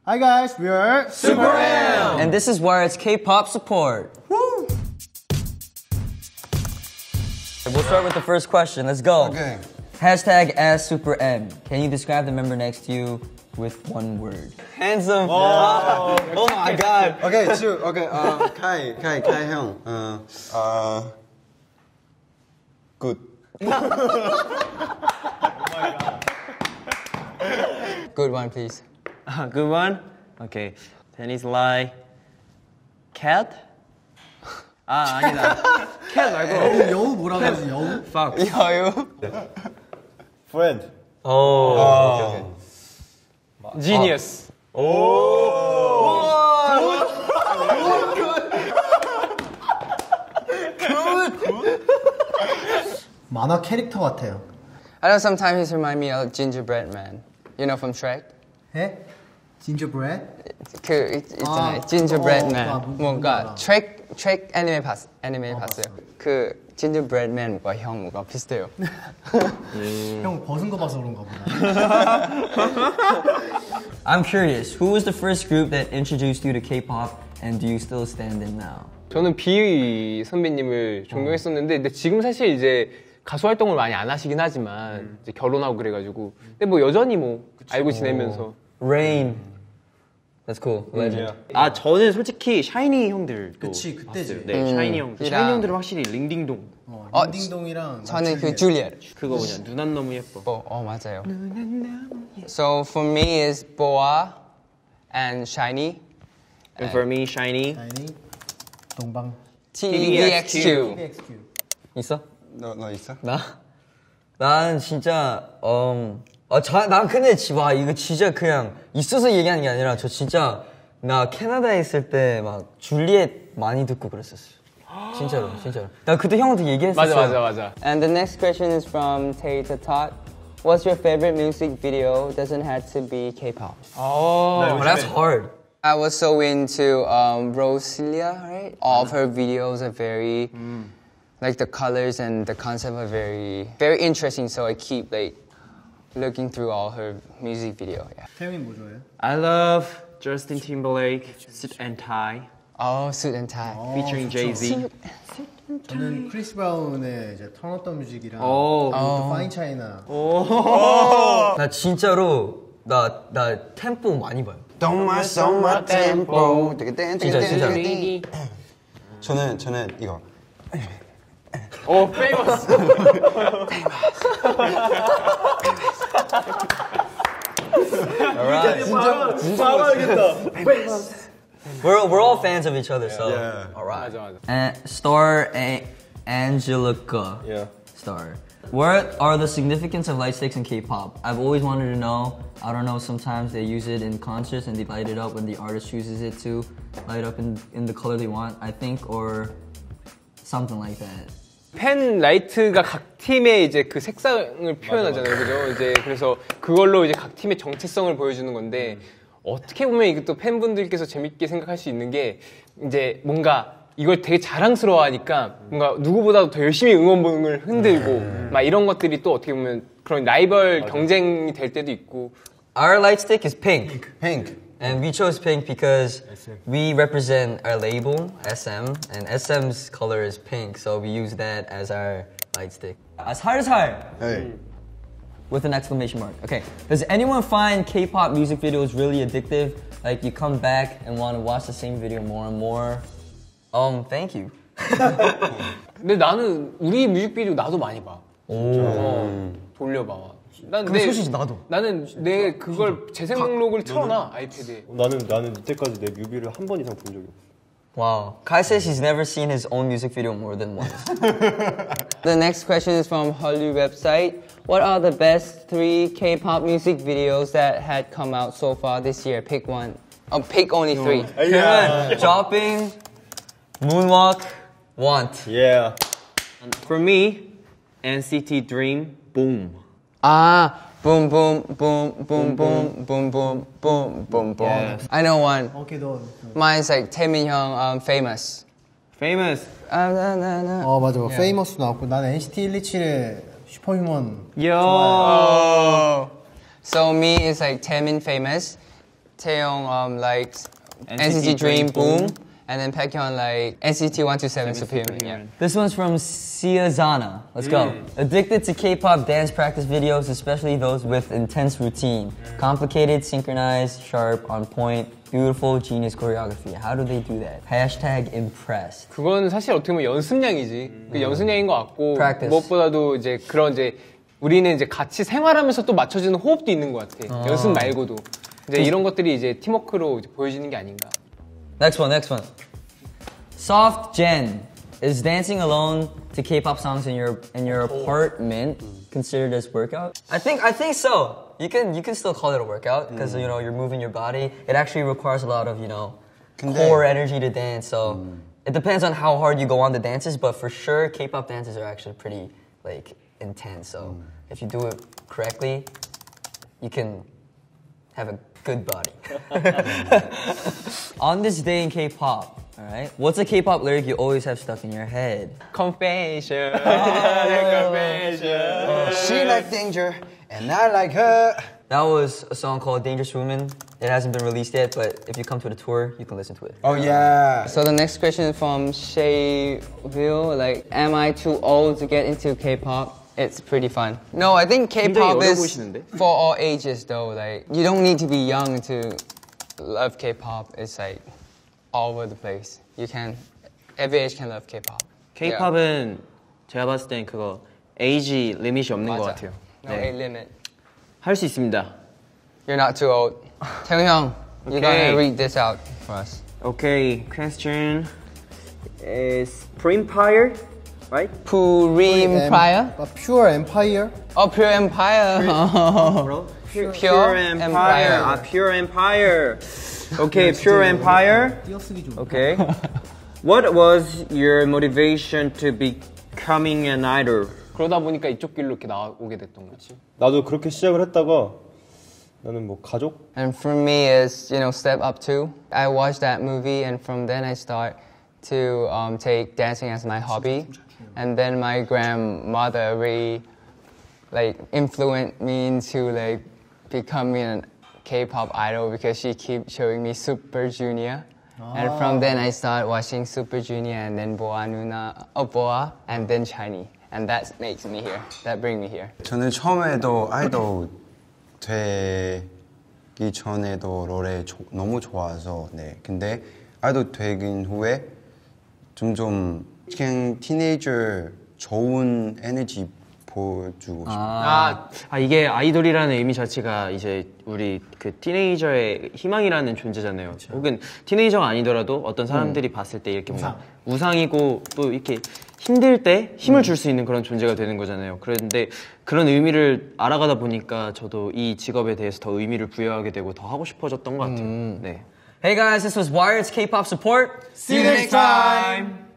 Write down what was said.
Hi guys, we are Super M! And this is where it's K-pop support. Woo! We'll start with the first question. Let's go. Okay. Hashtag #AskSuperM. Can you describe the member next to you with one word? Handsome. Oh, oh my god. Okay, two. Okay, Kai 형. Good. Good one, please. Good one? Okay. Then it's like cat? 아, 아니다. cat 말고 여우 뭐라고 하지? 여우? fuck. 여유. Friend. 오. Genius. 만화 캐릭터 같아요. I know sometimes he remind me of Gingerbread Man. You know from Shrek? 해? Gingerbread? 있잖아요. Gingerbread Man. 뭔가 알아. 트랙 애니메 봤어요. 그 Gingerbread Man과 형과 비슷해요. 형 벗은 거 봐서 그런가 보다. I'm curious. Who was the first group that introduced you to K-pop, and do you still stand in now? 저는 비 선배님을 존경했었는데 근데 지금 사실 이제 가수 활동을 많이 안 하시긴 하지만 이제 결혼하고 그래가지고 근데 뭐 여전히 뭐 알고 지내면서 Rain. That's cool. Legend. 아 저는 솔직히 샤이니 형들도 그치, 그때지. 봤어요. 네, 샤이니 형. 샤이니 형들은 확실히 링딩동 딩동이랑 저는 그 Juliet. 그거 뭐냐 눈 안 너무 예뻐. 맞아요. So for me is Boa and Shiny. And for me, 샤이니. 아니 동방 TVXQ. TVXQ. 있어? 너 있어? 난 진짜 난 근데 이거 진짜 그냥 있어서 얘기하는 게 아니라 저 진짜 나 캐나다에 있을 때 막 줄리엣 많이 듣고 그랬었어요. 진짜로. 나 그때 형한테 얘기했었어. 맞아. And the next question is from Taita Tot. What's your favorite music video? Doesn't have to be K-pop. Oh, that's hard. I was so into Rosalia, right? All of her videos are very, like the colors and the concept are very, very interesting. So I keep like looking through all her music video. Yeah. 태민 뭐 좋아해요? I love Justin Timberlake, Sit and Tie, Oh, Suit and Tie. featuring Jay-Z. 저는 크리스 브라운의 이제 Turn Up the Music이랑 오. 또 Fine China. 나 진짜로 나 템포 많이 봐요. Don't mess on my tempo. 진짜. 저는 이거. 오, famous. Alright. We're all fans of each other, so Yeah. alright. 맞아. Star Angelica. Yeah. Star. What are the significance of light sticks in K-pop? I've always wanted to know. I don't know, sometimes they use it in concerts and they light it up when the artist chooses it to light up in the color they want, I think, or something like that. 펜 라이트가 각 팀의 이제 그 색상을 표현하잖아요, 그죠? 이제 그래서 그걸로 이제 각 팀의 정체성을 보여주는 건데 어떻게 보면 이게 또 팬분들께서 재밌게 생각할 수 있는 게 이제 뭔가 이걸 되게 자랑스러워하니까 뭔가 누구보다도 더 열심히 응원봉을 흔들고 막 이런 것들이 또 어떻게 보면 그런 라이벌 경쟁이 될 때도 있고. Our light stick is pink. Pink. And we chose pink because we represent our label, SM, and SM's color is pink, so we use that as our light stick. 살살! Hey. With an exclamation mark. Okay. Does anyone find K-pop music videos really addictive? Like you come back and want to watch the same video more and more? Thank you. 근데 나는 우리 뮤직비디오 나도 많이 봐. 돌려봐. 솔직히 나도. 나는 내 그걸 재생 목록을 틀어놔 아이패드에. 나는 이때까지 내 뮤비를 한 번 이상 본 적이 없어. Wow. Kai says he's never seen his own music video more than once. The next question is from Hallyu website. What are the best 3 K-pop music videos that had come out so far this year? Pick one. Oh, pick only 3. 그러면 Dropping, Moonwalk, Want. Yeah. For me, NCT Dream, Boom. Boom, boom, boom, boom, boom, boom, boom, boom, boom, boom. Yes. I know one. 오케이 너. Mine's like Taemin Hyung, Famous. Famous. 맞아. Famous 나왔고 난 NCT 127의 슈퍼휴먼. Yo. So me is like Taemin Famous. Taeyong likes NCT Dream Boom. And then Baekhyun like NCT 127 Supreme. Yeah. This one's from Siazana. Let's go. Addicted to K-pop dance practice videos, especially those with intense routine. Complicated, synchronized, sharp, on point, beautiful, genius choreography. How do they do that? Hashtag impressed. 그건 사실 어떻게 보면 연습량이지. 그 연습량인 것 같고 Practice. 무엇보다도 이제 그런 이제 우리는 이제 같이 생활하면서 또 맞춰주는 호흡도 있는 것 같아. 연습 말고도 이제 이런 것들이 이제 팀워크로 이제 보여지는 게 아닌가. Next one. Soft Jen. Is dancing alone to K-pop songs in your apartment considered as workout? I think so. You can still call it a workout because you know you're moving your body. It actually requires a lot of core energy to dance. So it depends on how hard you go on the dances, but for sure K-pop dances are actually pretty like intense. So if you do it correctly, you can have a good body. On this day in K-pop, all right? What's a K-pop lyric you always have stuck in your head? Confession. She like danger and I like her. That was a song called Dangerous Woman. It hasn't been released yet, but if you come to the tour, you can listen to it. Oh yeah. So the next question is from Shay Will, like, am I too old to get into K-pop? It's pretty fun. No, I think K-pop 굉장히 어려 is 보이시는데? for all ages though. Like, you don't need to be young to love K-pop. It's like all over the place. You can, every age can love K-pop. K-팝은 제가 봤을 땐 그거 에이지 리밋이 없는 것 같아요. No age limit. 할 수 있습니다. You're not too old. 태ung Hyung, you're gonna read this out for us. Okay, question is Empire, right? Purim Empire? Pure Empire. Oh, Pure Empire. Pure Empire. Pure Empire. Okay, Pure Empire. Okay. What was your motivation to becoming an idol? 그러다 보니까 이쪽 길로 이렇게 나오게 됐던 거지. 나도 그렇게 시작을 했다가 나는 뭐 가족? And for me is, Step Up 2. I watched that movie and from then I start to take dancing as my hobby. And then my grandmother really influenced me into becoming a K-pop idol because she keeps showing me Super Junior. And from then I started watching Super Junior and then Boa, and then Shiny. And that makes me here. That brings me here. 저는 처음에도 아이돌 되기 전에도 노래 너무 좋아서 네. 근데 아이돌 되긴 후에 점점 그냥 티네이저 좋은 에너지 보여주고 싶어요. 이게 아이돌이라는 의미 자체가 이제 우리 그 티네이저의 희망이라는 존재잖아요. 그쵸. 혹은 티네이저가 아니더라도 어떤 사람들이 봤을 때 이렇게 뭔가 우상이고 또 이렇게 힘들 때 힘을 줄 수 있는 그런 존재가 되는 거잖아요. 그런데 그런 의미를 알아가다 보니까 저도 이 직업에 대해서 더 의미를 부여하게 되고 더 하고 싶어졌던 것 같아요. 네. Hey guys, this was Wired's K-pop support. See you next time.